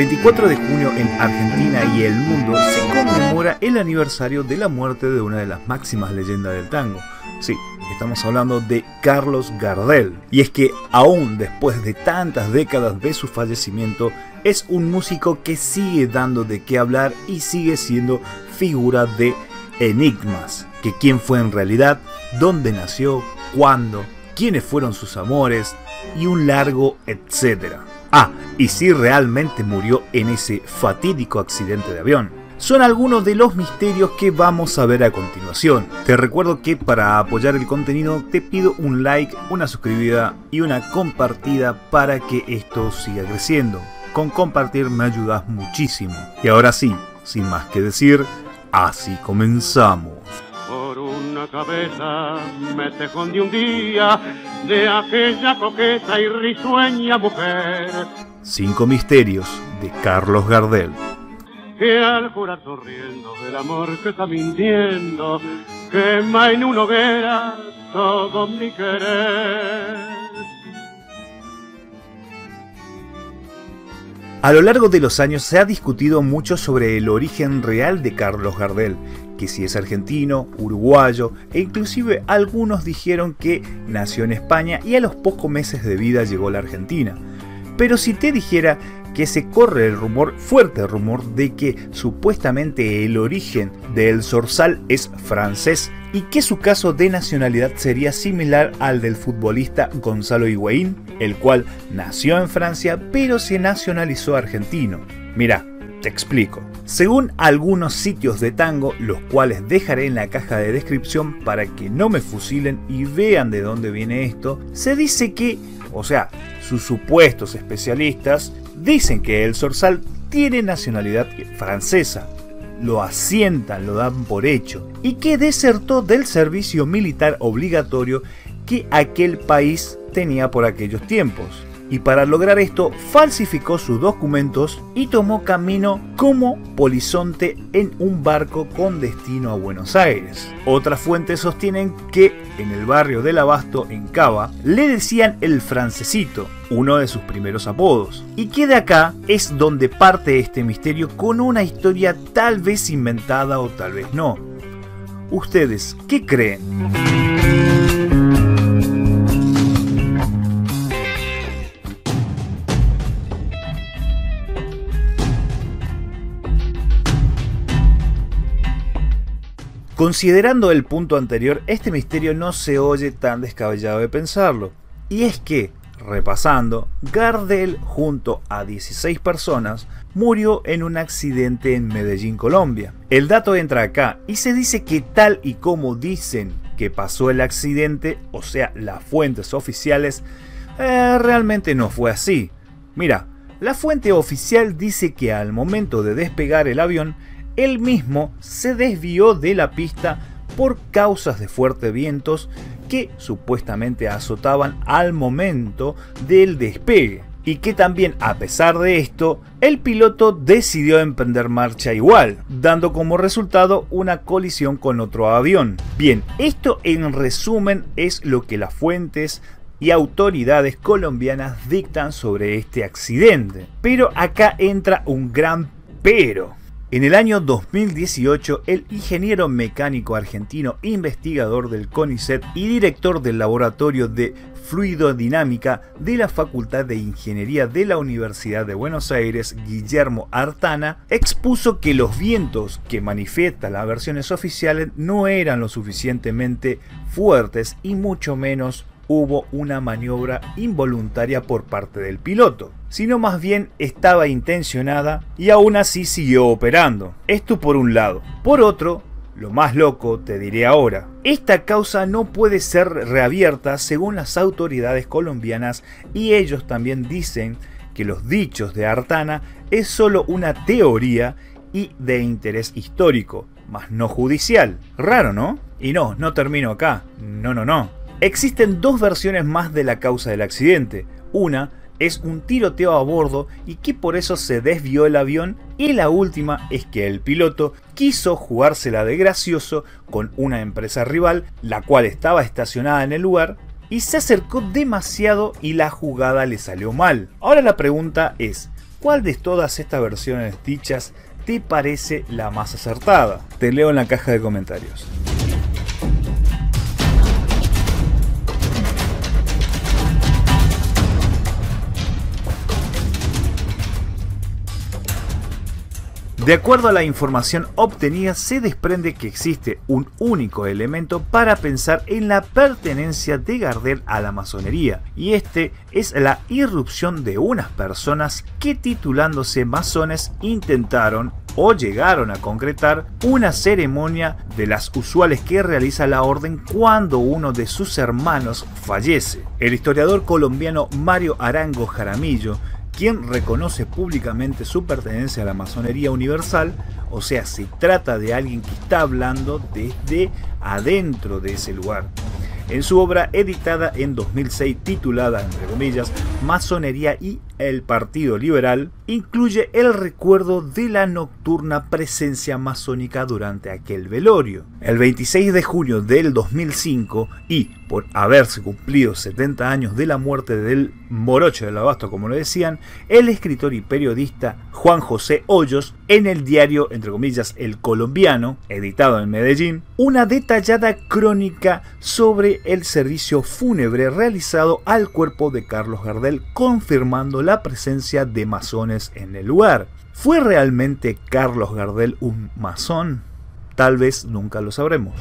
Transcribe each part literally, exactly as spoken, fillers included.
veinticuatro de junio en Argentina y el mundo se conmemora el aniversario de la muerte de una de las máximas leyendas del tango. Sí, estamos hablando de Carlos Gardel. Y es que aún después de tantas décadas de su fallecimiento, es un músico que sigue dando de qué hablar y sigue siendo figura de enigmas. Que quién fue en realidad, dónde nació, cuándo, quiénes fueron sus amores y un largo etcétera. Ah, y si realmente murió en ese fatídico accidente de avión. Son algunos de los misterios que vamos a ver a continuación. Te recuerdo que para apoyar el contenido te pido un like, una suscribida y una compartida para que esto siga creciendo. Con compartir me ayudas muchísimo. Y ahora sí, sin más que decir, así comenzamos. Por una cabeza me te escondí un día de aquella coqueta y risueña mujer. Cinco misterios de Carlos Gardel. Que al jurar sonriendo del amor que está mintiendo, quema en una hoguera todo mi querer. A lo largo de los años se ha discutido mucho sobre el origen real de Carlos Gardel, que si es argentino, uruguayo e inclusive algunos dijeron que nació en España y a los pocos meses de vida llegó a la Argentina. Pero si te dijera que se corre el rumor, fuerte rumor, de que supuestamente el origen de El Zorzal es francés y que su caso de nacionalidad sería similar al del futbolista Gonzalo Higuaín, el cual nació en Francia pero se nacionalizó argentino. Mira, te explico. Según algunos sitios de tango, los cuales dejaré en la caja de descripción para que no me fusilen y vean de dónde viene esto, se dice que, o sea, sus supuestos especialistas dicen que El Zorzal tiene nacionalidad francesa, lo asientan, lo dan por hecho, y que desertó del servicio militar obligatorio que aquel país tenía por aquellos tiempos. Y para lograr esto falsificó sus documentos y tomó camino como polizonte en un barco con destino a Buenos Aires. Otras fuentes sostienen que en el barrio del Abasto, en Cava, le decían el francesito, uno de sus primeros apodos. Y que de acá es donde parte este misterio con una historia tal vez inventada o tal vez no. ¿Ustedes qué creen? Considerando el punto anterior, este misterio no se oye tan descabellado de pensarlo. Y es que, repasando, Gardel junto a dieciséis personas murió en un accidente en Medellín, Colombia. El dato entra acá y se dice que tal y como dicen que pasó el accidente, o sea, las fuentes oficiales, eh, realmente no fue así. Mira, la fuente oficial dice que al momento de despegar el avión, él mismo se desvió de la pista por causas de fuertes vientos que supuestamente azotaban al momento del despegue, y que también, a pesar de esto, el piloto decidió emprender marcha igual, dando como resultado una colisión con otro avión. Bien, esto en resumen es lo que las fuentes y autoridades colombianas dictan sobre este accidente. Pero acá entra un gran pero. En el año dos mil dieciocho, el ingeniero mecánico argentino, investigador del CONICET y director del laboratorio de fluidodinámica de la Facultad de Ingeniería de la Universidad de Buenos Aires, Guillermo Artana, expuso que los vientos que manifiestan las versiones oficiales no eran lo suficientemente fuertes y mucho menos hubo una maniobra involuntaria por parte del piloto, sino más bien estaba intencionada y aún así siguió operando. Esto por un lado. Por otro, lo más loco te diré ahora, esta causa no puede ser reabierta según las autoridades colombianas y ellos también dicen que los dichos de Artana es solo una teoría y de interés histórico, mas no judicial. Raro, ¿no? Y no, no termino acá. No, no, no. Existen dos versiones más de la causa del accidente. Una es un tiroteo a bordo y que por eso se desvió el avión, y la última es que el piloto quiso jugársela de gracioso con una empresa rival, la cual estaba estacionada en el lugar, y se acercó demasiado y la jugada le salió mal. Ahora la pregunta es, ¿Cuál de todas estas versiones dichas te parece la más acertada? Te leo en la caja de comentarios. De acuerdo a la información obtenida, se desprende que existe un único elemento para pensar en la pertenencia de Gardel a la masonería, y este es la irrupción de unas personas que, titulándose masones, intentaron o llegaron a concretar una ceremonia de las usuales que realiza la orden cuando uno de sus hermanos fallece. El historiador colombiano Mario Arango Jaramillo, quien reconoce públicamente su pertenencia a la masonería universal, o sea, se trata de alguien que está hablando desde adentro de ese lugar. En su obra editada en dos mil seis titulada, entre comillas, Masonería y el Partido Liberal, incluye el recuerdo de la nocturna presencia masónica durante aquel velorio. El veintiséis de junio del dos mil cinco, y por haberse cumplido setenta años de la muerte del morocho del Abasto, como lo decían, el escritor y periodista Juan José Hoyos, en el diario, entre comillas, El Colombiano, editado en Medellín, una detallada crónica sobre el servicio fúnebre realizado al cuerpo de Carlos Gardel, confirmando la presencia de masones en el lugar. ¿Fue realmente Carlos Gardel un masón? Tal vez nunca lo sabremos.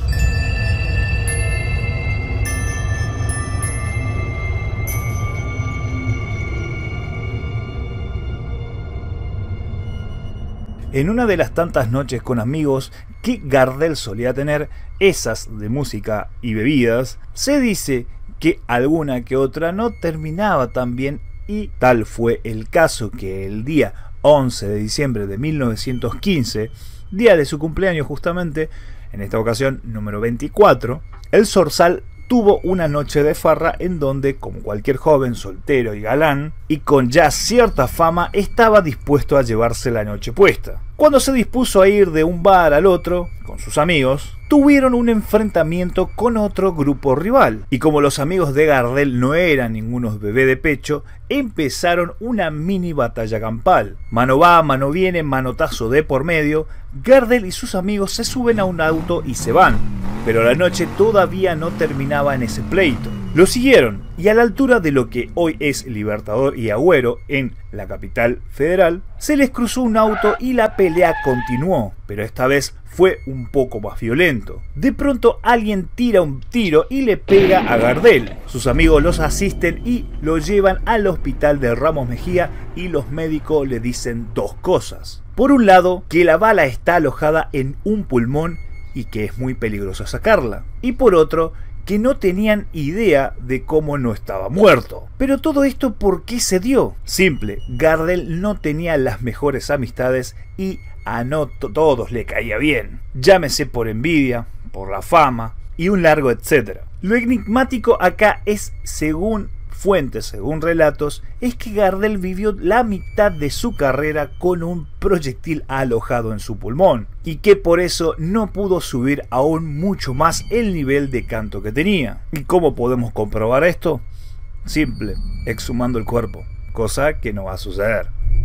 En una de las tantas noches con amigos que Gardel solía tener, esas de música y bebidas, se dice que alguna que otra no terminaba tan bien, y tal fue el caso que el día once de diciembre de mil novecientos quince, día de su cumpleaños justamente, en esta ocasión número veinticuatro, el Zorzal tuvo una noche de farra en donde, como cualquier joven soltero y galán, y con ya cierta fama, estaba dispuesto a llevarse la noche puesta. Cuando se dispuso a ir de un bar al otro, con sus amigos, tuvieron un enfrentamiento con otro grupo rival, y como los amigos de Gardel no eran ningunos bebé de pecho, empezaron una mini batalla campal. Mano va, mano viene, manotazo de por medio. Gardel y sus amigos se suben a un auto y se van, pero la noche todavía no terminaba en ese pleito. Lo siguieron, y a la altura de lo que hoy es Libertador y Agüero, en la capital federal, se les cruzó un auto y la pelea continuó, pero esta vez fue un poco más violento. De pronto alguien tira un tiro y le pega a Gardel. Sus amigos los asisten y lo llevan al hospital de Ramos Mejía, y los médicos le dicen dos cosas. Por un lado, que la bala está alojada en un pulmón y que es muy peligroso sacarla. Y por otro, que no tenían idea de cómo no estaba muerto. Pero todo esto, ¿por qué se dio? Simple, Gardel no tenía las mejores amistades y a no todos le caía bien. Llámese por envidia, por la fama y un largo etcétera. Lo enigmático acá es, según fuentes, según relatos, es que Gardel vivió la mitad de su carrera con un proyectil alojado en su pulmón, y que por eso no pudo subir aún mucho más el nivel de canto que tenía. ¿Y cómo podemos comprobar esto? Simple, exhumando el cuerpo, cosa que no va a suceder.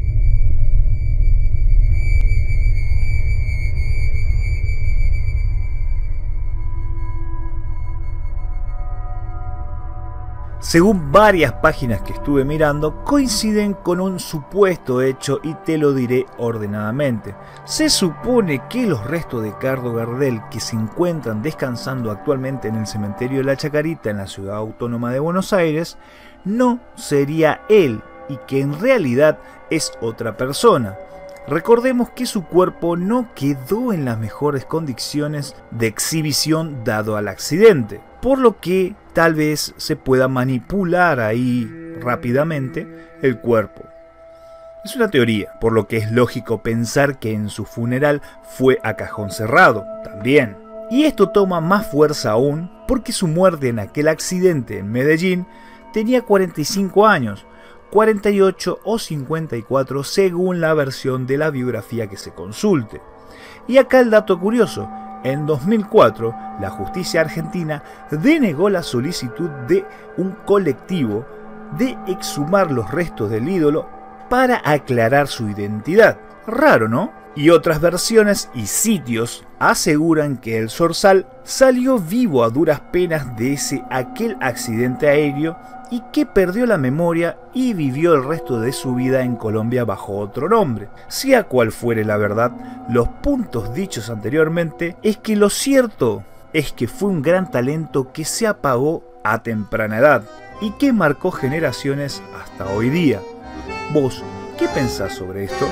Según varias páginas que estuve mirando, coinciden con un supuesto hecho, y te lo diré ordenadamente. Se supone que los restos de Carlos Gardel, que se encuentran descansando actualmente en el cementerio de la Chacarita en la ciudad autónoma de Buenos Aires, no sería él, y que en realidad es otra persona. Recordemos que su cuerpo no quedó en las mejores condiciones de exhibición dado al accidente, por lo que tal vez se pueda manipular ahí rápidamente el cuerpo. Es una teoría, por lo que es lógico pensar que en su funeral fue a cajón cerrado también. Y esto toma más fuerza aún porque su muerte en aquel accidente en Medellín tenía cuarenta y cinco años, cuarenta y ocho o cincuenta y cuatro según la versión de la biografía que se consulte. Y acá el dato curioso: en dos mil cuatro la justicia argentina denegó la solicitud de un colectivo de exhumar los restos del ídolo para aclarar su identidad. Raro, ¿no? Y otras versiones y sitios aseguran que el zorzal salió vivo a duras penas de ese aquel accidente aéreo y que perdió la memoria y vivió el resto de su vida en Colombia bajo otro nombre. Sea cual fuere la verdad, los puntos dichos anteriormente es que lo cierto es que fue un gran talento que se apagó a temprana edad y que marcó generaciones hasta hoy día. ¿Vos qué pensás sobre esto?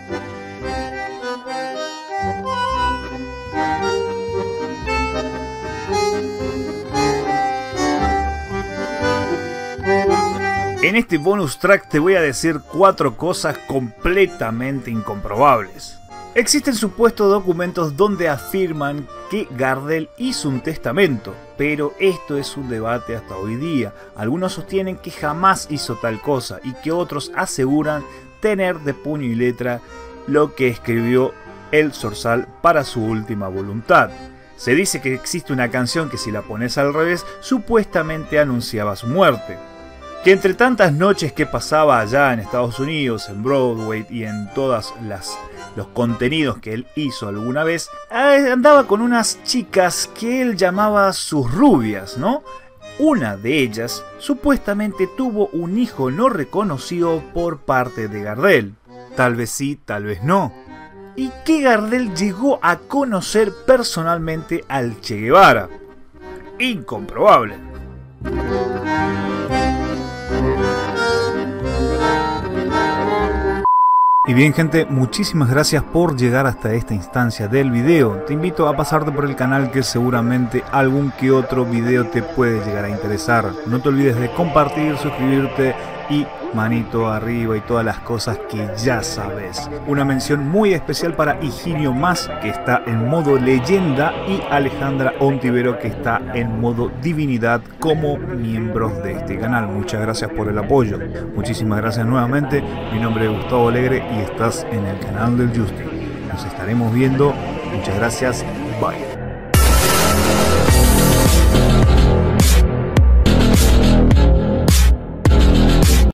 En este bonus track te voy a decir cuatro cosas completamente incomprobables. Existen supuestos documentos donde afirman que Gardel hizo un testamento, pero esto es un debate hasta hoy día. Algunos sostienen que jamás hizo tal cosa y que otros aseguran tener de puño y letra lo que escribió el zorzal para su última voluntad. Se dice que existe una canción que si la pones al revés supuestamente anunciaba su muerte. Que entre tantas noches que pasaba allá en Estados Unidos, en Broadway y en todas las los contenidos que él hizo alguna vez, andaba con unas chicas que él llamaba sus rubias, ¿no? Una de ellas supuestamente tuvo un hijo no reconocido por parte de Gardel. Tal vez sí, tal vez no. Y que Gardel llegó a conocer personalmente al Che Guevara. Incomprobable. Y bien gente, muchísimas gracias por llegar hasta esta instancia del video. Te invito a pasarte por el canal que seguramente algún que otro video te puede llegar a interesar. No te olvides de compartir, suscribirte y manito arriba y todas las cosas que ya sabes. Una mención muy especial para Higinio Más, que está en modo leyenda, y Alejandra Ontivero, que está en modo divinidad como miembros de este canal. Muchas gracias por el apoyo. Muchísimas gracias nuevamente. Mi nombre es Gustavo Alegre y estás en el canal del Justi. Nos estaremos viendo. Muchas gracias. Bye.